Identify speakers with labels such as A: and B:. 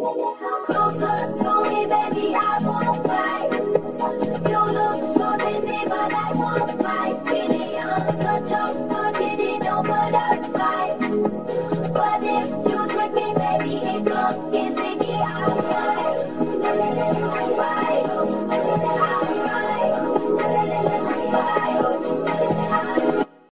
A: Closer to me, baby, I won't fight. You look so dizzy, but I won't fight. Really, I'm such a good kitty, don't put up fights. But if you trick me, baby, it comes easy, I'll fight.